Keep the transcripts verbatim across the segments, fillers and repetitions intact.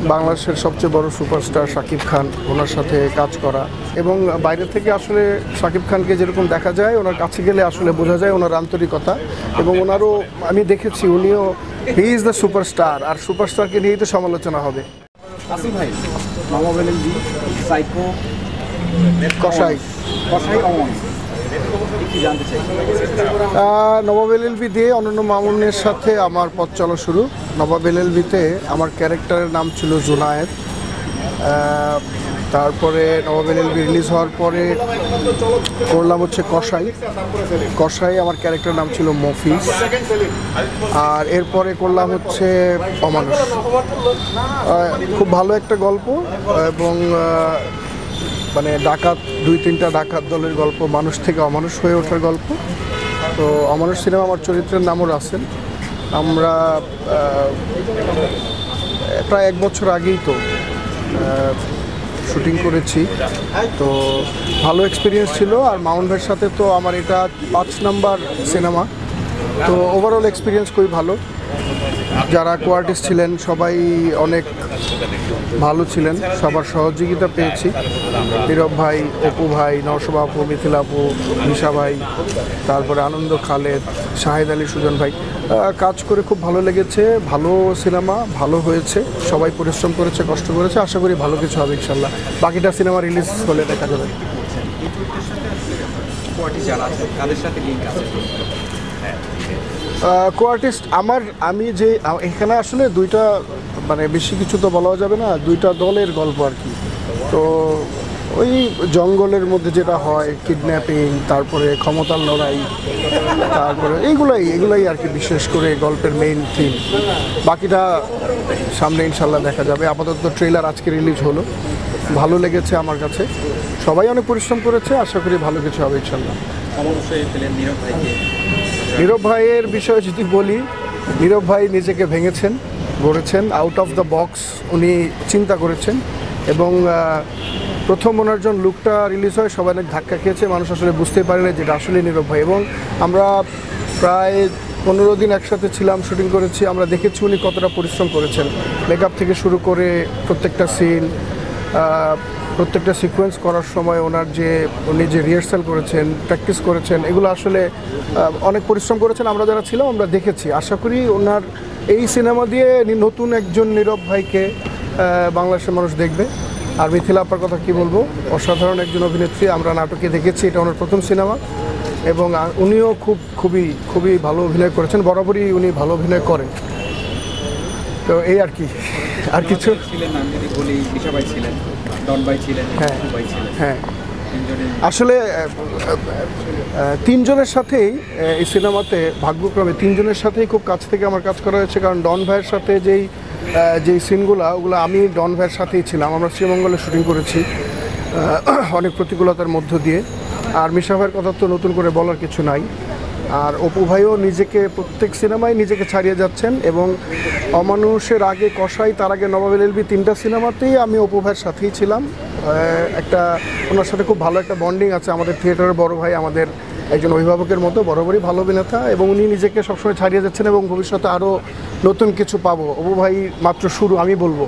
বাংলাদেশের সবচেয়ে বড় সুপারস্টার শাকিব খান, ওনার সাথে কাজ করা এবং বাইরে থেকে আসলে শাকিব খানকে যেরকম দেখা যায়, ওনার কাছে গেলে আসলে বোঝা যায় ওনার আন্তরিকতা এবং ওনারও আমি দেখেছি উনিও হি ইজ দ্য সুপারস্টার, আর সুপারস্টারকে নিয়েই তো সমালোচনা হবে। আসিফ ভাই, নবাবেল এলভি, সাইকো, কসাই কসাই অমন কি জানতে চাই? নবাবেল এলভি দিয়ে অনন্য মামুনের সাথে আমার পথ চলা শুরু। নবাবেল এলভিতে আমার ক্যারেক্টারের নাম ছিল জুনায়েদ। তারপরে নবাবেল এলভি রিলিজ হওয়ার পরে করলাম হচ্ছে কসাই। কসাই আমার ক্যারেক্টারের নাম ছিল মফিজ। আর এরপরে করলাম হচ্ছে অমানুষ। খুব ভালো একটা গল্প এবং মানে ডাকাত, দুই তিনটা ডাকাত দলের গল্প, মানুষ থেকে অমানুষ হয়ে ওঠার গল্প। তো অমানুষ সিনেমা আমার চরিত্রের নামও রাসেল। আমরা প্রায় এক বছর আগেই তো শুটিং করেছি, তো ভালো এক্সপিরিয়েন্স ছিল। আর মামুন ভাইয়ের সাথে তো আমার এটা পাঁচ নাম্বার সিনেমা, তো ওভারঅল এক্সপিরিয়েন্স খুবই ভালো। যারা কোয়ার্টিস্ট ছিলেন সবাই অনেক ভালো ছিলেন, সবার সহযোগিতা পেয়েছি। নীরব ভাই, অপু ভাই, নওশবা আপু, মিথিলা আপু, নিশা ভাই, তারপরে আনন্দ, খালেদ, শাহেদ আলী, সুজন ভাই, কাজ করে খুব ভালো লেগেছে। ভালো সিনেমা, ভালো হয়েছে, সবাই পরিশ্রম করেছে, কষ্ট করেছে। আশা করি ভালো কিছু হবে ইনশাল্লাহ। বাকিটা সিনেমা রিলিজ হলে দেখা যাবে। কোয়ার্টিস্ট আমার, আমি যে এখানে আসলে দুইটা, মানে বেশি কিছু তো বলা যাবে না, দুইটা দলের গল্প আর কি। তো ওই জঙ্গলের মধ্যে যেটা হয়, কিডন্যাপিং, তারপরে ক্ষমতার লড়াই, তারপরে এইগুলাই এগুলাই আর কি বিশেষ করে গল্পের মেইন থিম। বাকিটা সামনে ইনশাল্লাহ দেখা যাবে। আপাতত ট্রেলার আজকে রিলিজ হলো, ভালো লেগেছে আমার কাছে। সবাই অনেক পরিশ্রম করেছে, আশা করি ভালো কিছু হবে ইনশাল্লাহ। নীরব ভাইয়ের বিষয়ে যদি বলি, নীরব ভাই নিজেকে ভেঙেছেন, গড়েছেন, আউট অফ দ্য বক্স উনি চিন্তা করেছেন এবং প্রথম ওনার যখন লুকটা রিলিজ হয় সবাই অনেক ধাক্কা খেয়েছে, মানুষ আসলে বুঝতেই পারে না যেটা আসলে নীরব ভাই। এবং আমরা প্রায় পনেরো দিন একসাথে ছিলাম, শুটিং করেছি, আমরা দেখেছি উনি কতটা পরিশ্রম করেছেন। মেকআপ থেকে শুরু করে প্রত্যেকটা সিন, প্রত্যেকটা সিকোয়েন্স করার সময় ওনার যে উনি যে রিহার্সাল করেছেন, প্র্যাকটিস করেছেন, এগুলো আসলে অনেক পরিশ্রম করেছেন। আমরা যারা ছিলাম আমরা দেখেছি। আশা করি ওনার এই সিনেমা দিয়ে নতুন একজন নীরব ভাইকে বাংলাদেশের মানুষ দেখবে। আর মিথিলা আপার কথা কী বলবো, অসাধারণ একজন অভিনেত্রী। আমরা নাটকে দেখেছি, এটা ওনার প্রথম সিনেমা এবং উনিও খুব খুবই খুবই ভালো অভিনয় করেছেন। বরাবরই উনি ভালো অভিনয় করেন। তো এই আর কি, আর কিছু হ্যাঁ হ্যাঁ আসলে তিনজনের সাথেই এই সিনেমাতে ভাগ্যক্রমে তিনজনের সাথেই খুব কাছ থেকে আমার কাজ করা হয়েছে। কারণ ডন ভাইয়ের সাথে যেই যেই সিনগুলো, ওগুলো আমি ডন ভাইয়ের সাথেই ছিলাম। আমরা শ্রীমঙ্গলে শুটিং করেছি অনেক প্রতিকূলতার মধ্য দিয়ে। আর মিশা ভাইয়ের কথা তো নতুন করে বলার কিছু নাই। আর অপু ভাইও নিজেকে প্রত্যেক সিনেমায় নিজেকে ছাড়িয়ে যাচ্ছেন এবং অমানুষের আগে কসাই, তার আগে নবাবেল এলভি, তিনটা সিনেমাতেই আমি অপু ভাইয়ের সাথেই ছিলাম। একটা ওনার সাথে খুব ভালো একটা বন্ডিং আছে। আমাদের থিয়েটারের বড় ভাই, আমাদের একজন অভিভাবকের মতো, বরাবরই ভালো অভিনেতা এবং উনি নিজেকে সবসময় ছাড়িয়ে যাচ্ছেন এবং ভবিষ্যতে আরও নতুন কিছু পাবো। অপু ভাই মাত্র শুরু, আমি বলবো।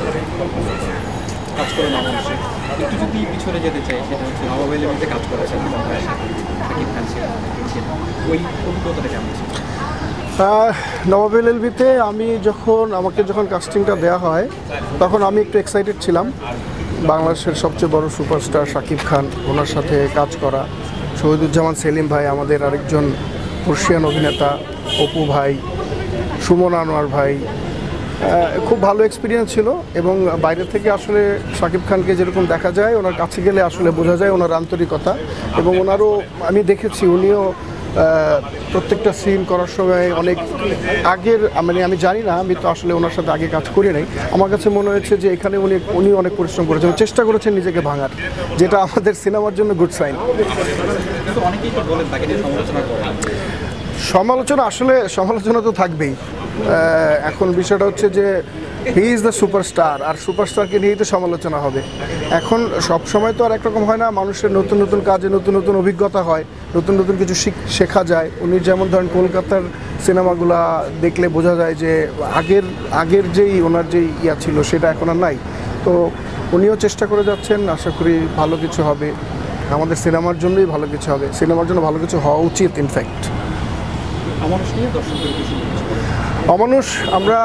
নবাবেল এলভিতে আমি যখন, আমাকে যখন কাস্টিংটা দেওয়া হয় তখন আমি একটু এক্সাইটেড ছিলাম। বাংলাদেশের সবচেয়ে বড় সুপারস্টার শাকিব খান, ওনার সাথে কাজ করা। শহীদুজ্জামান সেলিম ভাই, আমাদের আরেকজন পার্সিয়ান অভিনেতা, অপু ভাই, সুমন আনোয়ার ভাই, খুব ভালো এক্সপিরিয়েন্স ছিল। এবং বাইরে থেকে আসলে শাকিব খানকে যেরকম দেখা যায়, ওনার কাছে গেলে আসলে বোঝা যায় ওনার আন্তরিকতা এবং ওনারও আমি দেখেছি উনিও প্রত্যেকটা সিন করার সময় অনেক আগের, মানে আমি জানি না, আমি তো আসলে ওনার সাথে আগে কাজ করি নাই। আমার কাছে মনে হয়েছে যে এখানে উনি উনি অনেক পরিশ্রম করেছেন, চেষ্টা করেছেন নিজেকে ভাঙার, যেটা আমাদের সিনেমার জন্য গুড সাইন। সমালোচনা আসলে সমালোচনা তো থাকবেই। এখন বিষয়টা হচ্ছে যে হি ইজ দ্য সুপারস্টার, আর সুপারস্টারকে নিয়েই তো সমালোচনা হবে। এখন সব সময় তো আর একরকম হয় না, মানুষের নতুন নতুন কাজে নতুন নতুন অভিজ্ঞতা হয়, নতুন নতুন কিছু শেখা যায়। উনি যেমন ধরেন কলকাতার সিনেমাগুলা দেখলে বোঝা যায় যে আগের আগের যেই ওনার যেই ইয়া ছিল সেটা এখন আর নাই। তো উনিও চেষ্টা করে যাচ্ছেন, আশা করি ভালো কিছু হবে, আমাদের সিনেমার জন্যই ভালো কিছু হবে, সিনেমার জন্য ভালো কিছু হওয়া উচিত। ইনফ্যাক্ট অমানুষ আমরা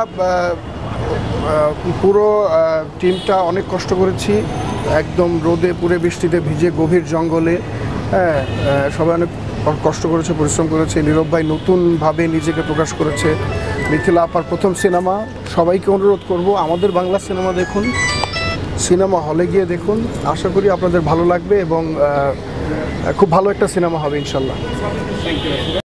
পুরো টিমটা অনেক কষ্ট করেছি, একদম রোদে পুরে বৃষ্টিতে ভিজে গভীর জঙ্গলে, হ্যাঁ সবাই অনেক কষ্ট করেছে, পরিশ্রম করেছে। নীরব ভাই নতুনভাবে নিজেকে প্রকাশ করেছে, মিথিলা আপার প্রথম সিনেমা। সবাইকে অনুরোধ করব আমাদের বাংলা সিনেমা দেখুন, সিনেমা হলে গিয়ে দেখুন, আশা করি আপনাদের ভালো লাগবে এবং খুব ভালো একটা সিনেমা হবে ইনশাল্লাহ।